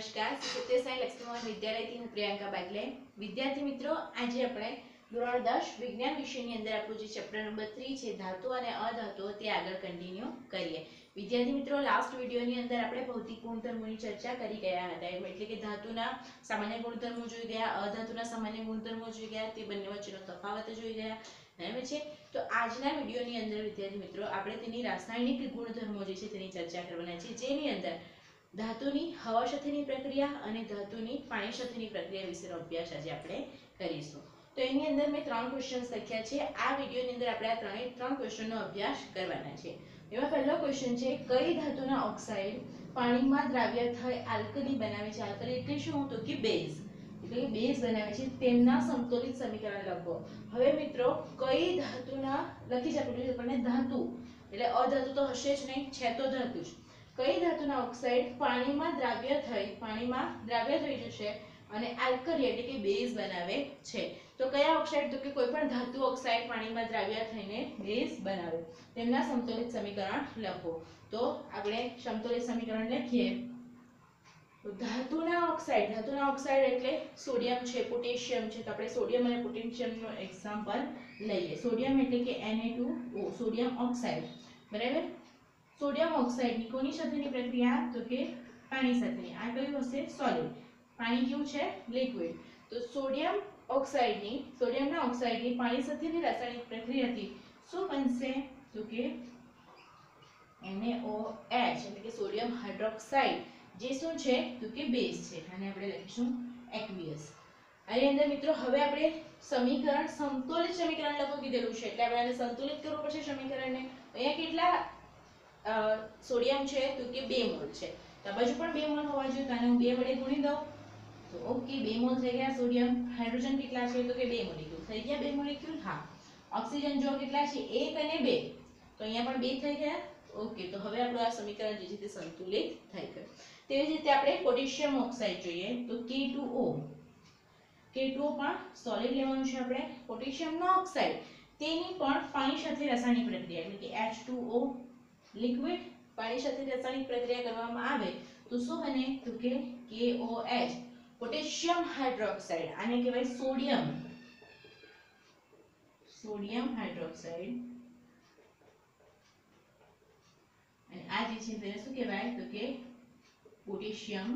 नमस्कार सत्यसाई लक्ष्मीमोहन विद्यालय थी हूँ प्रियंका बागले। विद्यार्थी मित्रों, आज આપણે ધોરણ 10 વિજ્ઞાન વિષયની અંદર આપણું જે ચેપ્ટર નંબર 3 છે ધાતુ અને અધાતુઓ તે આગળ કન્ટિન્યુ કરીએ। વિદ્યાર્થી મિત્રો, લાસ્ટ વિડિયોની અંદર આપણે ભૌતિક ગુણધર્મોની ચર્ચા કરી ગયા હતા, એટલે કે ધાતુના સામાન્ય ગુણધર્મો જોઈ ગયા, અધાતુના સામાન્ય ગુણધર્મો જોઈ ગયા, તે બંને વચ્ચેનો તફાવત જોઈ ગયા। બરાબર છે। તો આજના વિડિયોની અંદર વિદ્યાર્થી મિત્રો આપણે તેની રાસાયણિક ગુણધર્મો જે છે તેની ચર્ચા કરવાના છે, જેની અંદર धातुनी हवा સાથેની પ્રક્રિયા અને ધાતુની પાણી સાથેની પ્રક્રિયા વિશેનો અભ્યાસ આજે આપણે કરીશું। તો એની અંદર મેં 3 ક્વેશ્ચન્સ લખ્યા છે। આ વિડિયોની અંદર આપણે આ ત્રણ ક્વેશ્ચનનો અભ્યાસ કરવાના છે। એમાં પહેલો ક્વેશ્ચન છે, કઈ ધાતુના ઓક્સાઇડ પાણીમાં દ્રાવ્ય થઈ આલ્કલી બનાવે છે? આલ્કલી એટલે શું? તો કે બેઝ, એટલે કે બેઝ બનાવે છે, તેમના સમતોલિત સમીકરણ લખો। હવે મિત્રો, કઈ ધાતુના લખી જ આપેલું છે આપણને ધાતુ, એટલે અધાતુ તો હશે જ નહીં, છે તો ધાતુ જ। कई धातुना ऑक्साइड पाणीमां द्राव्य थई जशे अने आल्कली એટલે કે બેઝ બનાવે છે। તો કયા ઓક્સાઇડ? તો કે કોઈપણ ધાતુ ઓક્સાઇડ પાણીમાં દ્રાવ્ય થઈને બેઝ બનાવે, તેમના સમતોલિત સમીકરણ લખો। તો આપણે સમતોલિત સમીકરણ લખીએ તો ધાતુના ઓક્સાઇડ એટલે સોડિયમ છે, પોટેશિયમ છે, તો આપણે સોડિયમ અને પોટેશિયમનો એક્ઝામ્પલ લઈએ। સોડિયમ એટલે કે Na2O, સોડિયમ ઓક્સાઇડ, બરાબર। सोडियम ऑक्साइड ની કોની સાથેની પ્રક્રિયા? તો કે પાણી સાથેની। આ કયું હશે? સોલિડ। પાણી કેવું છે? લિક્વિડ। તો સોડિયમના ઓક્સાઇડની પાણી સાથેની રાસાયણિક પ્રક્રિયાથી શું બનશે? તો કે NaOH એટલે કે સોડિયમ હાઇડ્રોક્સાઇડ, જે શું છે? તો કે બેઝ છે, અને આપણે લખીશું એક્વિયસ। આની અંદર મિત્રો હવે આપણે સમીકરણ સમતોલિત સમીકરણ લખો કીધેલું છે, એટલે આપણે આને સંતુલિત કરવું પડશે સમીકરણને। અહીંયા કેટલા सोडियम છે? તો કે 2 મોલ છે, તો આ બાજુ પણ 2 મોલ હોવા જોઈએ, તો આને હું 2 વડે ગુણી દઉં તો ઓકે 2 મોલ થઈ ગયા સોડિયમ। હાઇડ્રોજન કેટલા છે? તો કે 2 મોલેક્યુલ થઈ ગયા। 2 મોલેક્યુલ, હા। ઓક્સિજન જો કેટલા છે? 1 અને 2, તો અહીંયા પણ 2 થઈ ગયા, ઓકે। તો હવે આપણું આ સમીકરણ જે છે તે સંતુલિત થઈ ગયું। તેવી જ રીતે આપણે પોટેશિયમ ઓક્સાઇડ જોઈએ તો K2O પણ સોલિડ લેવાનું છે આપણે। પોટેશિયમનો ઓક્સાઇડ તેની પણ પાણી સાથે રાસાયણિક પ્રક્રિયા એટલે કે H2O लिक्विड पानी સાથે રાસાયણિક પ્રક્રિયા કરવામાં આવે તો શું બને? તો કે KOH, પોટેશિયમ હાઇડ્રોક્સાઇડ। આને કહેવાય સોડિયમ હાઇડ્રોક્સાઇડ, અને આ જે છે તેને શું કહેવાય? તો કે પોટેશિયમ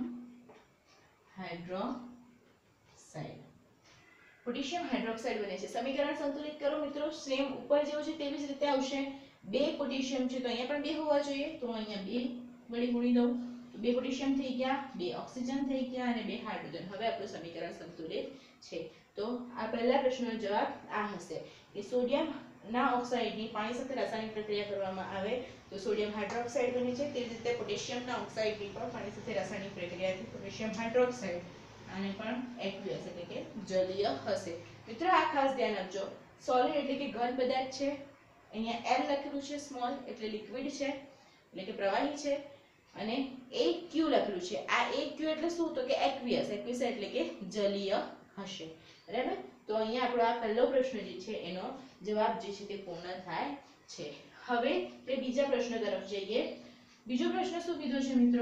હાઇડ્રોક્સાઇડ। પોટેશિયમ હાઇડ્રોક્સાઇડ બને છે। સમીકરણ સંતુલિત કરો મિત્રો, સેમ ઉપર જેવું છે તેવી જ રીતે આવશે। 2 પોટેશિયમ છે તો અહીંયા પણ 2 હોવા જોઈએ, તો અહીંયા 2 વડે ગુણી દઉં તો 2 પોટેશિયમ થઈ ગયા, 2 ઓક્સિજન થઈ ગયા અને 2 હાઇડ્રોજન। હવે આપણું સમીકરણ સંતુલિત છે। તો આ પહેલા પ્રશ્નનો જવાબ આ હશે કે સોડિયમના ઓક્સાઇડની પાણી સાથે રાસાયણિક પ્રક્રિયા કરવામાં આવે તો સોડિયમ હાઇડ્રોક્સાઇડ બને છે। તે જ રીતે પોટેશિયમના ઓક્સાઇડની પણ પાણી સાથે રાસાયણિક પ્રક્રિયાથી પોટેશિયમ હાઇડ્રોક્સાઇડ, આને પણ એક્વિયસ એટલે કે જલીય હશે। મિત્રો આ ખાસ ધ્યાન આપજો, સોલિડ એટલે કે ઘન પદાર્થ છે, અહીંયા L લખેલું છે સ્મોલ એટલે લિક્વિડ છે, એટલે કે પ્રવાહી છે, અને AQ લખેલું છે, આ AQ એટલે શું? તો કે એક્વિયસ એટલે કે જલીય હશે, બરાબર। તો અહીંયા આપણો આ પહેલો પ્રશ્ન જે છે એનો જવાબ જે છે તે પૂર્ણ થાય છે। હવે તે બીજા પ્રશ્ન તરફ જઈએ। બીજો પ્રશ્ન શું કીધો છે મિત્રો?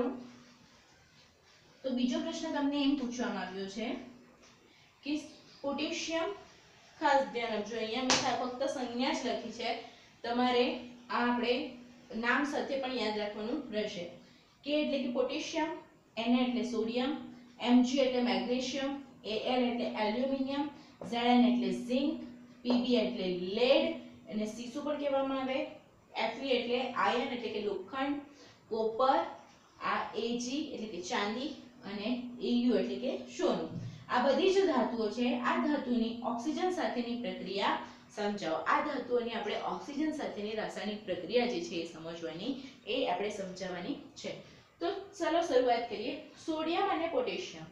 તો બીજો પ્રશ્ન તમને એમ પૂછવામાં આવ્યો છે કે પોટેશિયમ, ખાસ ધ્યાન આપજો, અહીંયા મેં ફક્ત સંજ્ઞા જ લખી છે, તમારે આ આપણે નામ સાથે પણ યાદ રાખવાનું રહેશે। કે એટલે કે પોટેશિયમ, Na એટલે સોડિયમ, Mg એટલે મેગ્નેશિયમ, Al એટલે એલ્યુમિનિયમ, Zn એટલે ઝિંક, Pb એટલે લેડ, અને C શું પણ કહેવામાં આવે, Fe એટલે આયર્ન એટલે કે લોખંડ, કોપર, આ Ag એટલે કે ચાંદી, અને Au એટલે કે સોનું। આ બધી જ ધાતુઓ છે, આ ધાતુની ઓક્સિજન સાથેની પ્રક્રિયા સમજાવો। આ ધાતુઓની આપણે ઓક્સિજન સાથેની રાસાયણિક પ્રક્રિયા જે છે એ સમજવાની, એ આપણે સમજાવવાની છે। તો ચાલો શરૂઆત કરીએ। સોડિયમ અને પોટેશિયમ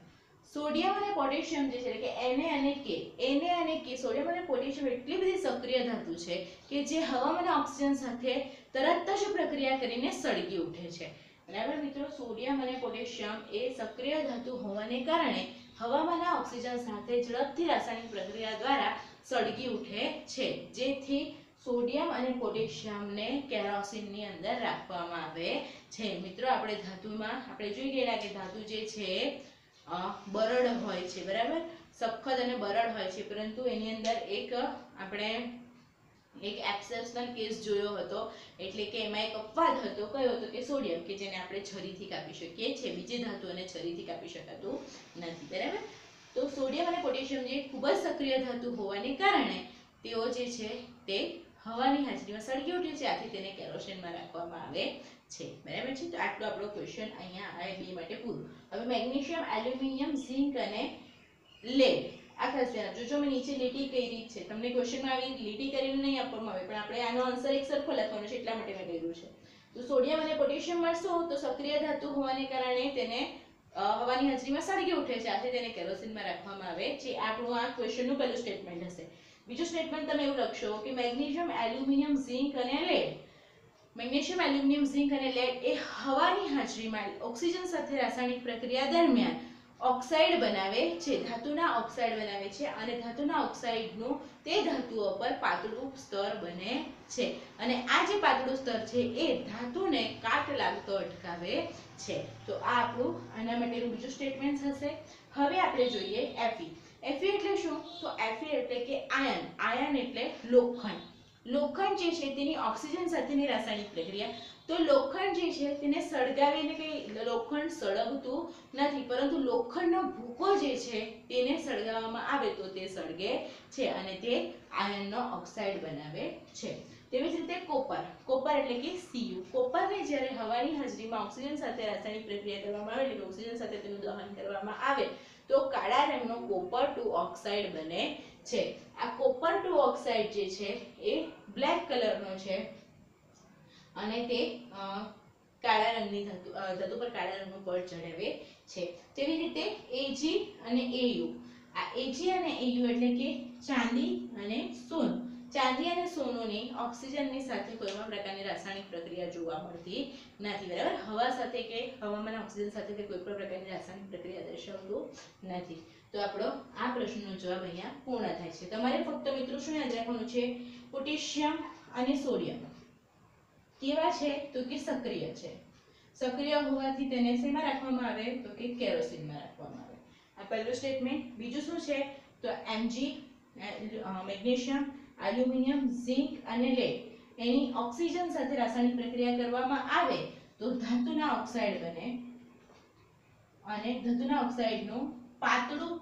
જે છે કે Na અને K, સોડિયમ અને પોટેશિયમ એટલી બધી સક્રિય ધાતુ છે કે જે હવામાન અને ઓક્સિજન સાથે તરત જ પ્રક્રિયા કરીને સળગી ઉઠે છે, બરાબર મિત્રો। સોડિયમ અને પોટેશિયમ એ સક્રિય ધાતુ હોવાને કારણે હવામાન અને ઓક્સિજન સાથે ઝડપથી રાસાયણિક પ્રક્રિયા દ્વારા સળગી ઉઠે છે, જેથી સોડિયમ અને પોટેશિયમને કેરોસીનની અંદર રાખવામાં આવે છે। મિત્રો આપણે ધાતુમાં આપણે જોઈ ગયેલા કે ધાતુ જે છે બરડ હોય છે, બરાબર, સખત અને બરડ હોય છે, પરંતુ એની અંદર આપણે એક એક્સેપ્શનલ કેસ જોયો હતો, એટલે કે એમાં એક અપવાદ હતો, કયો હતો કે સોડિયમ, કે જેને આપણે છરીથી કાપી શકીએ છીએ, બીજી ધાતુઓને છરીથી કાપી શકાતું નથી, બરાબર। તો સોડિયમ અને પોટેશિયમ જે ખૂબ જ સક્રિય ધાતુ હોવાને કારણે તેઓ જે છે તે હવાની હાજરીમાં સળગી ઉઠે છે, આથી તેને કેરોસીનમાં રાખવામાં આવે છે, બરાબર છે। તો આટલો આપણો ક્વેશ્ચન અહીંયા આ બે માટે પૂરું। હવે મેગ્નેશિયમ, એલ્યુમિનિયમ, ઝિંક અને લેડ, આ ખાસ ધ્યાન આપજો। જો મેં નીચે લીટી કરી છે, તમને ક્વેશ્ચનમાં આવી લીટી કરીને નહીં આપવામાં આવે, પણ આપણે આનો આન્સર એક સરખો લખવાનો છે એટલા માટે મેં કર્યું છે। તો સોડિયમ અને પોટેશિયમ મળશો તો સક્રિય ધાતુ હોવાને કારણે તેને હવાની હાજરીમાં સળગી ઉઠે છે, આથી તેને કેરોસીનમાં રાખવામાં આવે છે। આપણું આ ક્વેશ્ચનનું પહેલું સ્ટેટમેન્ટ હશે। બીજું સ્ટેટમેન્ટ તમે એવું લખશો કે મેગ્નેશિયમ, એલ્યુમિનિયમ, ઝિંક અને લેડ, મેગ્નેશિયમ, એલ્યુમિનિયમ, ઝિંક અને લેડ એ હવાની હાજરીમાં ઓક્સિજન સાથે રાસાયણિક પ્રક્રિયા દરમિયાન ઓક્સાઇડ બનાવે છે, ધાતુના ઓક્સાઇડ બનાવે છે, અને ધાતુના ઓક્સાઇડનું તે ધાતુઓ પર પાતળું સ્તર બને છે, અને આ જે પાતળું સ્તર છે એ ધાતુને કાટ લાગતો અટકાવે છે। તો આ આપણું આના માટેનું બીજું સ્ટેટમેન્ટ હશે। હવે આપણે જોઈએ Fe। Fe એટલે શું? તો Fe એટલે કે આયન, આયન એટલે લોખંડ। લોખંડ જે છે તેની ઓક્સિજન સાથેની રાસાયણિક પ્રક્રિયા, તો લોખંડ જે છે તેને સળગાવીને કઈ લોખંડ સળગતું નથી, પરંતુ લોખંડનો ભૂકો જે છે તેને સળગાવવામાં આવે તો તે સળગે છે, અને તે આયનનો ઓક્સાઇડ બનાવે છે। તેવી જ રીતે કોપર, કોપર એટલે કે Cu, કોપરને જ્યારે હવાની હાજરીમાં ઓક્સિજન સાથે રાસાયણિક પ્રક્રિયા કરવામાં આવે, એટલે ઓક્સિજન સાથે તેનું દહન કરવામાં આવે તો કાળા રંગનો કોપર 2 ઓક્સાઇડ બને છે। આ કોપર 2 ઓક્સાઇડ જે છે એ બ્લેક કલરનો છે, અને તે કાળા રંગની ધાતુ પર કાળા રંગનું પડ ચડાવે છે। તેવી રીતે Ag અને Au, આ Ag અને Au એટલે કે ચાંદી અને સોનું, ચાંદી અને સોનુની ઓક્સિજનની સાથે કોઈ પણ પ્રકારની રાસાયણિક પ્રક્રિયા જોવા મળતી નથી, બરાબર, હવા સાથે કે હવામાન ઓક્સિજન સાથે કોઈ પણ પ્રકારની રાસાયણિક પ્રક્રિયા દર્શાવતું નથી। તો આપણો આ પ્રશ્નનો જવાબ અહીંયા પૂર્ણ થાય છે। તમારે ફક્ત મિત્રો શું યાદ રાખવાનું છે? પોટેશિયમ અને સોડિયમ કેવા છે? તો કે સક્રિય છે, સક્રિય હોવાથી તેને શેમાં રાખવામાં આવે? તો કે કેરોસીનમાં રાખવામાં આવે। આ પહેલું સ્ટેટમેન્ટ। બીજું શું છે? તો Mg, મેગ્નેશિયમ, એલ્યુમિનિયમ, ઝિંક અને લેડ એની ઓક્સિજન સાથે રાસાયણિક પ્રક્રિયા કરવામાં આવે તો ધાતુના ઓક્સાઇડ બને, અને ધાતુના ઓક્સાઇડનું પાતળું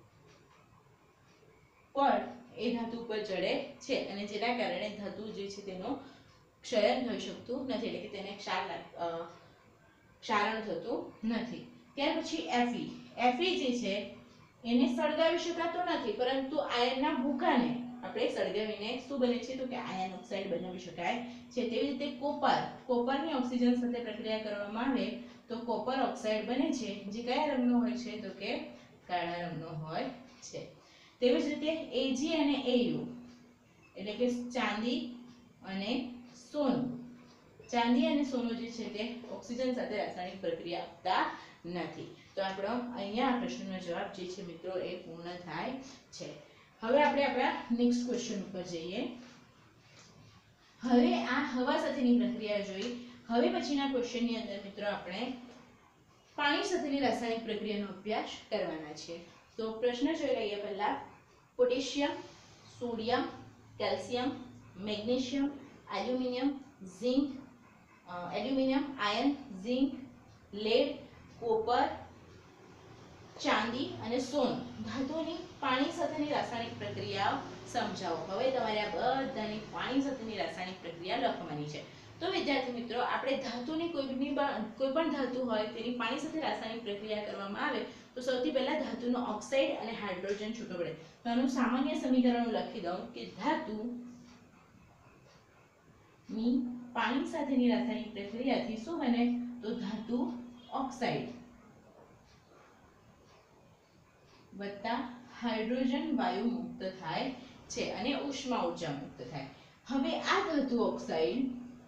પડ એ ધાતુ પર ચડે છે, અને જેના કારણે ધાતુ જે છે તેનો ક્ષયન થઈ શકતું નથી, એટલે કે તેને ક્ષારણ થતું નથી। ત્યાર પછી Fe જે છે એને સળગાવી શકાતો નથી, પરંતુ આયનના ભૂકાને આપણે સળગાવીને શું બને છે? તો કે આયન ઓક્સાઇડ બનાવી શકાય છે। તેવી રીતે કોપર, કોપરની ઓક્સિજન સાથે પ્રક્રિયા કરવામાં આવે તો કોપર ઓક્સાઇડ બને છે, જે કયા રંગનો હોય છે? તો કે કાળા રંગનો હોય છે। તેવી જ રીતે Ag અને Au એટલે કે ચાંદી અને સોનું, ચાંદી અને સોનું જે છે તે ઓક્સિજન સાથે રાસાયણિક પ્રક્રિયા આપતા નથી। તો આપણો અહીંયા આ પ્રશ્નનો જવાબ જે છે મિત્રો એ પૂર્ણ થાય છે। હવે આપણે આપણા નેક્સ્ટ ક્વેશ્ચન ઉપર જઈએ। હવે આ હવા સાથેની પ્રક્રિયા જોઈ, હવે પછીના ક્વેશ્ચનની અંદર મિત્રો આપણે પાણી સાથેની રાસાયણિક પ્રક્રિયાનો અભ્યાસ કરવાના છે। તો પ્રશ્ન જોઈ લઈએ પહેલા। Potassium, sodium, calcium, magnesium, aluminium, zinc, aluminium ion, zinc, lead, copper, ચાંદી અને સોનું ધાતુની પાણી સાથેની રાસાયણિક પ્રક્રિયા સમજાવો। હવે તમારે આ બધાની પાણી સાથેની રાસાયણિક પ્રક્રિયા લખવાની છે। તો વિદ્યાર્થી મિત્રો, આપણે ધાતુની કોઈ પણ ધાતુ હોય તેની પાણી સાથે રાસાયણિક પ્રક્રિયા કરવામાં આવે તો સૌથી પહેલા ધાતુનો ઓક્સાઇડ અને હાઇડ્રોજન છૂટો પડે। તો આનું સામાન્ય સમીકરણ લખી દઉં કે ધાતુની પાણી સાથેની રાસાયણિક પ્રક્રિયાથી શું બને? તો ધાતુ ઓક્સાઇડ વત્તા હાઇડ્રોજન વાયુ મુક્ત થાય છે, અને ઉષ્મા ઊર્જા મુક્ત થાય। હવે આ ધાતુ ઓક્સાઇડ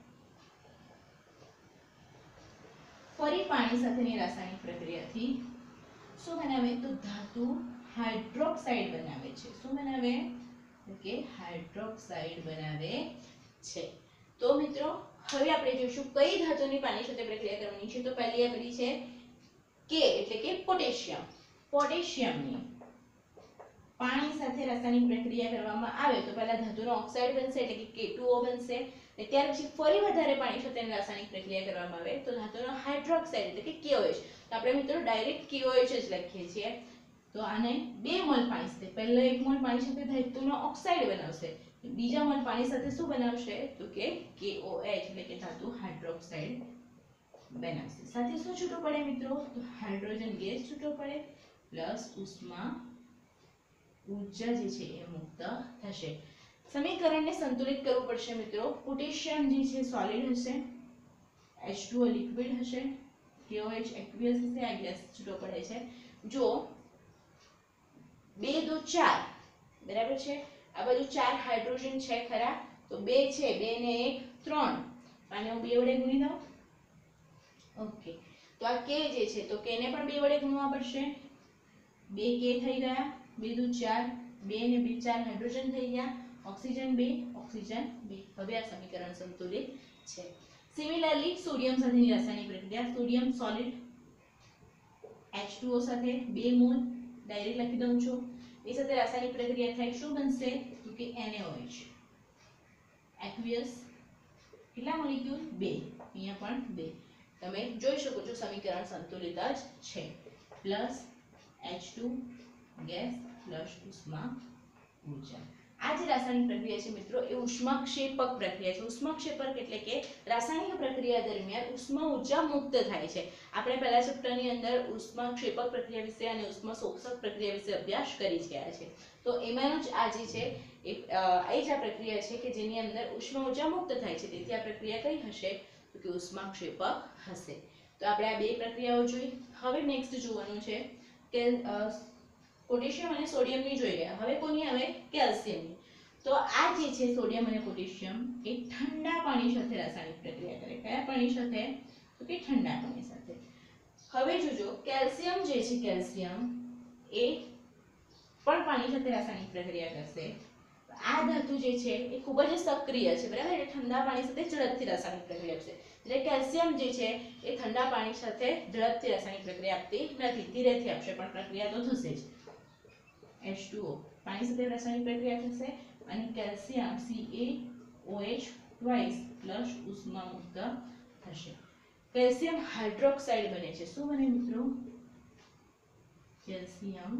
ફરી પાણી સાથેની રાસાયણિક પ્રક્રિયાથી શું બનાવે? તો ધાતુ હાઇડ્રોક્સાઇડ બનાવે છે। શું બનાવે? તો કે હાઇડ્રોક્સાઇડ બનાવે છે। તો મિત્રો હવે આપણે જોઈશું કઈ ધાતુની પાણી સાથે પ્રક્રિયા કરવાની છે। તો પહેલી આપણી છે કે એટલે કે પોટેશિયમ। પોટેશિયમની પાણી સાથે રાસાયણિક પ્રક્રિયા કરવામાં આવે તો પહેલા ધાતુનો ઓક્સાઇડ બનશે એટલે કે K2O બનશે અને ત્યાર પછી ફરી વધારે પાણી સાથે રાસાયણિક પ્રક્રિયા કરવામાં આવે તો ધાતુનો હાઇડ્રોક્સાઇડ એટલે કે KOH। તો આપણે મિત્રો ડાયરેક્ટ KOH જ લખીએ છીએ। તો આને 2 મોલ પાણી સાથે પહેલા 1 મોલ પાણી સાથે ધાતુનો ઓક્સાઇડ બનાવશે, બીજા મોલ પાણી સાથે શું બનાવશે તો કે KOH એટલે કે ધાતુ હાઇડ્રોક્સાઇડ બનાવશે। સાથે શું છૂટું પડે મિત્રો તો હાઇડ્રોજન ગેસ છૂટો પડે પ્લસ ઉષ્મા ऊर्जा જે છે એ મુક્ત થશે। સમીકરણને સંતુલિત કરવું પડશે મિત્રો। પોટેશિયમ જે છે સોલિડ હશે, H2O લિક્વિડ હશે, KOH એક્વિયસ હશે, આ ગેસ છૂટો પડે છે। જો 2 2 4 બરાબર છે, આ બાજુ 4 હાઇડ્રોજન છે ખરા તો 2 છે, 2 ને 1 3, આને હું 2 વડે ગુણી દઉં। ઓકે, તો આ K જે છે તો K ને પણ 2 વડે ગુણવા પડશે। 2 K થઈ ગયા, 2 2 4, 2 ને 2 4 હાઇડ્રોજન થઈ ગયા, ઓક્સિજન 2 ઓક્સિજન 2। હવે આ સમીકરણ સંતુલિત છે। સિમિલરલી સોડિયમ સાથેની રાસાયણિક પ્રક્રિયા, સોડિયમ સોલિડ H2O સાથે 2 મોલ ડાયરેક્ટ લખી દઉં છું, એ સાથે રાસાયણિક પ્રક્રિયા થાય શું બનશે તો કે NaOH એક્વિયસ કેટલા મોલેક્યુલ 2, અહીંયા પણ 2। તમે જોઈ શકો છો સમીકરણ સંતુલિત જ છે। પ્લસ H2 ગેસ પ્લસ ઉષ્મા ઊર્જા। આ જે રાસાયણિક પ્રક્રિયા છે મિત્રો એ ઉષ્માક્ષેપક પ્રક્રિયા છે। ઉષ્માક્ષેપક એટલે કે રાસાયણિક પ્રક્રિયા દરમિયાન ઉષ્મા ઊર્જા મુક્ત થાય છે। આપણે પહેલા ચેપ્ટરની અંદર ઉષ્માક્ષેપક પ્રક્રિયા વિશે અને ઉષ્માશોષક પ્રક્રિયા વિશે અભ્યાસ કરી ગયા છે। તો એમાંનું જ આ જે છે એ જ આ પ્રક્રિયા છે કે જેની અંદર ઉષ્મા ઊર્જા મુક્ત થાય છે। તેથી આ પ્રક્રિયા કઈ હશે તો કે ઉષ્માક્ષેપક હશે। તો આપણે આ બે પ્રક્રિયાઓ જોઈ। હવે નેક્સ્ટ જોવાનું છે કે પોટેશિયમ અને સોડિયમની જોઈ ગયા, હવે કોની આવે કેલ્શિયમની। તો આ જે છે સોડિયમ અને પોટેશિયમ એ ઠંડા પાણી સાથે રાસાયણિક પ્રક્રિયા કરે। કયા પાણી સાથે તો કે ઠંડા પાણી સાથે। હવે જોજો કેલ્શિયમ જે છે કેલ્શિયમ એ પણ પાણી સાથે રાસાયણિક પ્રક્રિયા કરશે। આ ધાતુ જે છે એ ખૂબ જ સક્રિય છે બરાબર, એટલે ઠંડા પાણી સાથે ઝડપથી રાસાયણિક પ્રક્રિયા આપશે। એટલે કેલ્શિયમ જે છે એ ઠંડા પાણી સાથે ઝડપથી રાસાયણિક પ્રક્રિયા આપતી નથી, ધીરેથી આપશે પણ પ્રક્રિયા તો થશે જ। H2O પાણી સાથે રાસાયણિક પ્રક્રિયા થશે અને કેલ્શિયમ CaOH ટ્વાઇસ પ્લસ ઉષ્મા મુક્ત થશે। કેલ્શિયમ હાઇડ્રોક્સાઇડ બને છે। શું બને મિત્રો કેલ્શિયમ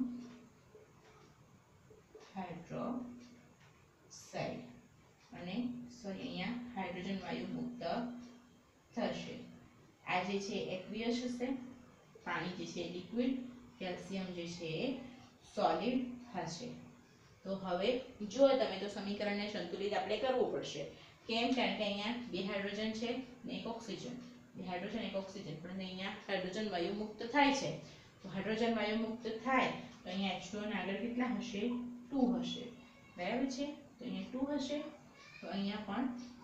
હાઇડ્રોક્સાઇડ અને સોરી અહીંયા હાઇડ્રોજન વાયુ મુક્ત થશે। આ જે છે એક્વિયસ હશે, પાણી જે છે લિક્વિડ, કેલ્શિયમ જે છે સોલિડ હશે। તો હવે જો તમે તો સમીકરણને સંતુલિત આપણે કરવું પડશે। કેમ? કારણ કે અહીંયા 2 હાઇડ્રોજન છે ને 1 ઓક્સિજન, 2 હાઇડ્રોજન 1 ઓક્સિજન, પણ અહીંયા હાઇડ્રોજન વાયુ મુક્ત થાય છે। તો હાઇડ્રોજન વાયુ મુક્ત થાય તો અહીંયા H2O ના આગળ કેટલા હશે 2 હશે બરાબર છે। તો અહીંયા 2 હશે તો અહીંયા પણ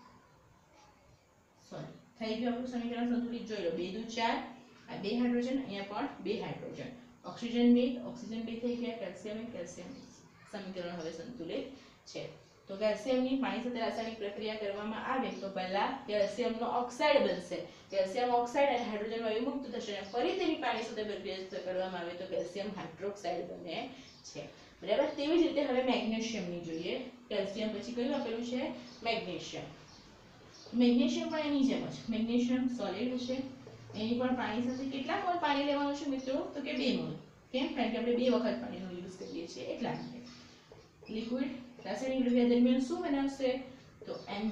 સોરી થઈ ગયું આપણું સમીકરણ સંતુલિત। જોઈ લો 2 2 4, આ 2 હાઇડ્રોજન, અહીંયા પણ 2 હાઇડ્રોજન, ઓક્સિજન 2 થઈ ગયા, કેલ્શિયમ સમીકરણ હવે સંતુલિત છે। તો કેલ્શિયમની પાણી સાથે રાસાયણિક પ્રક્રિયા કરવામાં આવે તો પહેલા કેલ્શિયમનો ઓક્સાઇડ બનશે, કેલ્શિયમ ઓક્સાઇડ અને હાઇડ્રોજન વાયુ મુક્ત થશે અને ફરી તેની પાણી સાથે પ્રક્રિયા કરવામાં આવે તો કેલ્શિયમ હાઇડ્રોક્સાઇડ બને છે બરાબર। તેવી જ રીતે હવે મેગ્નેશિયમની જોઈએ। કેલ્શિયમ પછી કયું આપેલું છે મેગ્નેશિયમ। મેગ્નેશિયમ પણ એની જેમ જ મેગ્નેશિયમ સોલિડ હશે, એની પણ પાણી સાથે કેટલા મોલ પાણી લેવાનું છે મિત્રો તો કે 2 મોલ। કેમ? કારણ કે આપણે 2 વખત પાણીનો યુઝ કરીએ છીએ એટલા માટે। લિક્વિડ રાસાયણિક પ્રક્રિયા દરમિયાન શું બનાવશે તો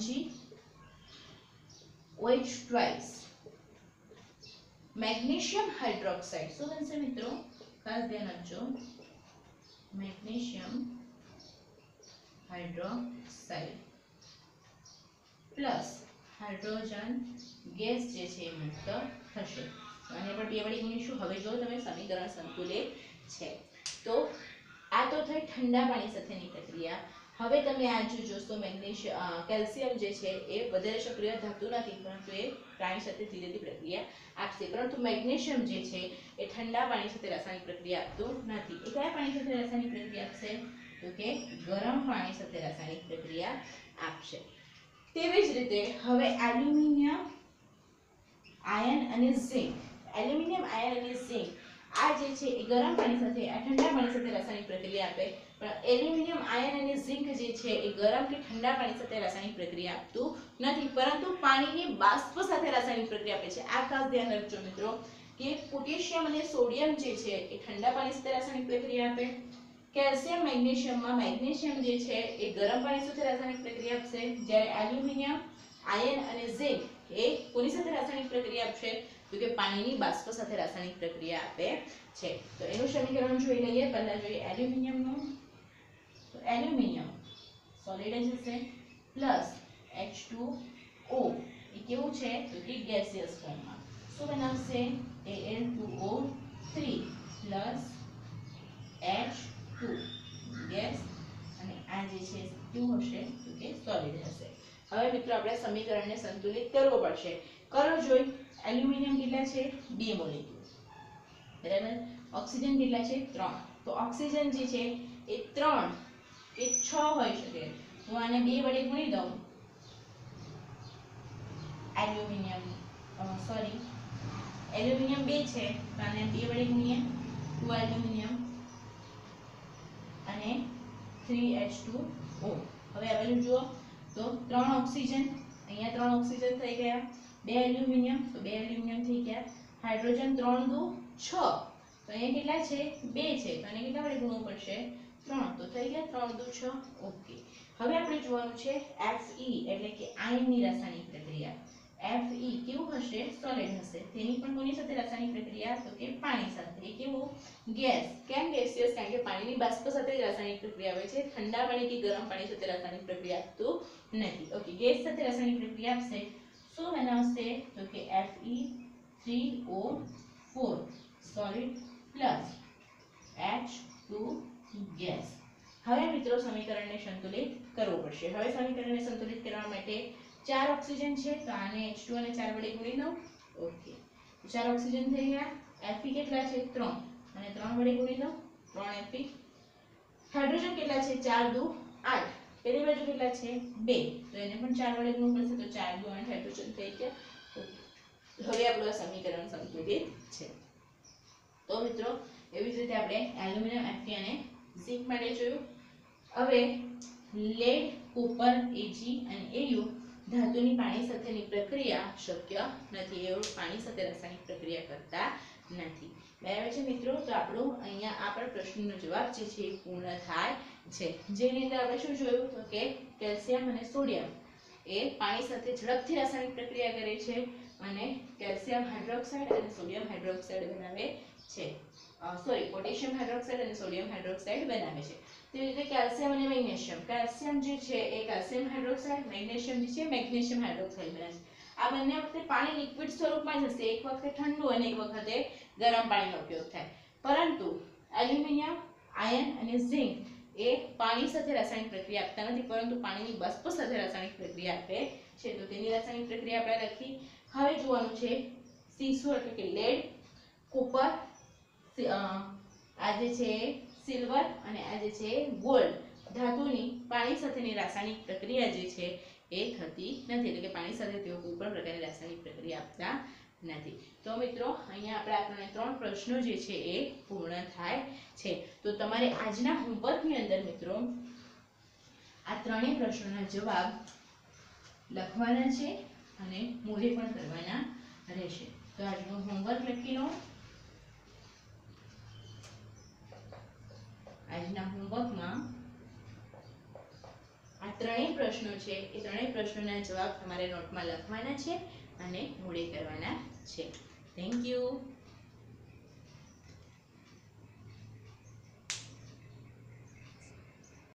MgOH ટ્વાઇસ મેગ્નેશિયમ હાઇડ્રોક્સાઇડ। શું બનશે મિત્રો ખાસ ધ્યાન આપજો, magnesium hydroxide plus hydrogen gas જે છે મુક્ત થશે। આને પણ 2 વડે ગુણીશું। હવે જો તમે સમીકરણ સંતુલિત છે તો આ તો થઈ ઠંડા પાણી સાથેની પ્રક્રિયા। હવે તમે આ જોશો કેલ્શિયમ જે છે એ વધારે સક્રિય ધાતુ નથી પરંતુ એ પાણી સાથે ધીરે ધીરે પ્રક્રિયા આપશે, પરંતુ મેગ્નેશિયમ જે છે એ ઠંડા પાણી સાથે રાસાયણિક પ્રક્રિયા આપતું નથી। એ કયા પાણી સાથે રાસાયણિક પ્રક્રિયા આપશે તો તો કે ગરમ પાણી સાથે રાસાયણિક પ્રક્રિયા આપશે। તેવી જ રીતે હવે એલ્યુમિનિયમ આયન અને ઝિંક, એલ્યુમિનિયમ આયન અને ઝિંક આ જે છે એ ગરમ પાણી સાથે આ ઠંડા પાણી સાથે રાસાયણિક પ્રક્રિયા આપે, પણ એલ્યુમિનિયમ આયન અને ઝિંક જે છે એ ગરમ કે ઠંડા પાણી સાથે રાસાયણિક પ્રક્રિયા આપતું નથી, પરંતુ પાણીની બાષ્પ સાથે રાસાયણિક પ્રક્રિયા આપે છે। આ ખાસ ધ્યાન રાખજો મિત્રો કે પોટેશિયમ અને સોડિયમ જે છે એ ઠંડા પાણી સાથે રાસાયણિક પ્રક્રિયા આપે, કેલ્શિયમ મેગ્નેશિયમમાં મેગ્નેશિયમ જે છે એ ગરમ પાણી સાથે રાસાયણિક પ્રક્રિયા આપશે, જ્યારે એલ્યુમિનિયમ આયન અને ઝિંક એ કોની સાથે રાસાયણિક પ્રક્રિયા આપશે તો કે પાણીની બાષ્પ સાથે રાસાયણિક પ્રક્રિયા આપે છે। તો એનું સમીકરણ જોઈ લઈએ। પહેલા જોઈએ એલ્યુમિનિયમનું, તો એલ્યુમિનિયમ સોલિડ જ હશે પ્લસ H2O એ કેવું છે તો કે ગેસિયસ ફોર્મમાં શું બનાવશે Al2O3 પ્લસ H2 ગેસ, અને આ જે છે કેવું હશે તો કે સોલિડ હશે। હવે મિત્રો આપણે સમીકરણને સંતુલિત કરવો પડશે। કરો જોઈ, એલ્યુમિનિયમ કેટલા છે 2 મોલેક્યુલ, બરાબર, ઓક્સિજન કેટલા છે 3, તો ઓક્સિજન જે છે એ 3 કે 6 હોઈ શકે, હું આને 2 વડે ગુણી દઉં, એલ્યુમિનિયમ એલ્યુમિનિયમ 2 છે તો આને 2 વડે ગુણીએ 2 એલ્યુમિનિયમ અને 3H2O। હવે આ બાજુ જુઓ તો 3 ઓક્સિજન, અહીંયા 3 ઓક્સિજન થઈ ગયા, 2 એલ્યુમિનિયમ તો 2 એલ્યુમિનિયમ થઈ ગયા, હાઇડ્રોજન 3 દુ 6 તો અહીંયા કેટલા છે 2 છે તો આને કેટલા વડે ગુણવું પડશે 3 તો થઈ ગયા 3 દુ 6। ઓકે, હવે આપણે જોવાનું છે Fe એટલે કે આયનની રાસાયણિક પ્રક્રિયા। Fe કેવું હશે સોલિડ હશે, તેની પણ કોની સાથે રાસાયણિક પ્રક્રિયા તો કે પાણી સાથે। એ કેવું ગેસ, કેમ ગેસિયસ કારણ કે પાણીની બાષ્પ સાથે રાસાયણિક પ્રક્રિયા આવે છે, ઠંડા પાણી કે ગરમ પાણી સાથે રાસાયણિક પ્રક્રિયા આપતું નથી। ઓકે, ગેસ સાથે રાસાયણિક પ્રક્રિયા આપશે, શું બનાવશે તો કે Fe3O4 solid plus H2 gas. હવે મિત્રો સમીકરણને સંતુલિત કરવું પડશે। હવે સમીકરણને સંતુલિત કરવા માટે 4 ઓક્સિજન છે તો આને H2 અને 4 વડે ગુણી દઉં। ઓકે, 4 ઓક્સિજન થઈ ગયા, Fe કેટલા છે 3 અને 3 વડે ગુણી દઉં 3 Fe। હાઇડ્રોજન કેટલા છે 4 દુ 8, પેલી બાજુ કેટલા છે 2 તો એને પણ 4 વડે ગુણવું પડશે, તો 4 દુ 8 હાઇડ્રોજન થઈ ગયા। હવે આપણું આ સમીકરણ સંતુલિત છે। તો મિત્રો એવી જ રીતે આપણે એલ્યુમિનિયમ Fe અને ઝિંક માટે જોયું। હવે લેડ કોપર Ag અને Au ધાતુની પાણી સાથેની પ્રક્રિયા શક્ય નથી, એઓ પાણી સાથે રાસાયણિક પ્રક્રિયા કરતા નથી, બરાબર છે મિત્રો। તો આપણો અહીંયા આ પણ પ્રશ્નનો જવાબ જે છે એ પૂર્ણ થાય છે, જેની અંદર આપણે શું જોયું તો કે કેલ્શિયમ અને સોડિયમ એ પાણી સાથે ઝડપથી રાસાયણિક પ્રક્રિયા કરે છે અને કેલ્શિયમ હાઇડ્રોક્સાઇડ અને સોડિયમ હાઇડ્રોક્સાઇડ બનાવે છે, પોટેશિયમ હાઇડ્રોક્સાઇડ અને સોડિયમ હાઇડ્રોક્સાઇડ બનાવે છે। તેવી રીતે કેલ્શિયમ અને મેગ્નેશિયમ, કેલ્શિયમ જે છે એ કેલ્શિયમ હાઇડ્રોક્સાઇડ, મેગ્નેશિયમ જે છે મેગ્નેશિયમ હાઇડ્રોક્સાઇડ બનાવે છે। આ બંને વખતે પાણી લિક્વિડ સ્વરૂપમાં જ હશે, એક વખતે ઠંડુ અને એક વખતે ગરમ પાણીનો ઉપયોગ થાય, પરંતુ એલ્યુમિનિયમ આયન અને ઝિંક એ પાણી સાથે રાસાયણિક પ્રક્રિયા આપતા નથી, પરંતુ પાણીની બાષ્પ સાથે રાસાયણિક પ્રક્રિયા આપે છે। તો તેની રાસાયણિક પ્રક્રિયા આપણે લખી। હવે જોવાનું છે સીસુ એટલે કે લેડ, કોપર, આ જે છે સિલ્વર અને આ જે છે ગોલ્ડ ધાતુની પાણી સાથેની રાસાયણિક પ્રક્રિયા જે છે એ થતી નથી, એટલે કે પાણી સાથે તેઓ કોઈ પણ પ્રકારની રાસાયણિક પ્રક્રિયા આપતા નથી। તો મિત્રો અહીંયા આપણે આપણને 3 પ્રશ્નો જે છે એ પૂર્ણ થાય છે। તો તમારે આજના હોમવર્કની અંદર મિત્રો આ ત્રણેય પ્રશ્નોના જવાબ લખવાના છે અને મોઢે પણ કરવાના રહેશે। તો આજનું હોમવર્ક લખી લો। આજના હોમવર્કમાં આ ત્રણેય પ્રશ્નો છે એ ત્રણેય પ્રશ્નોના જવાબ તમારે નોટમાં લખવાના છે અને મોઢે કરવાના છે। Thank you.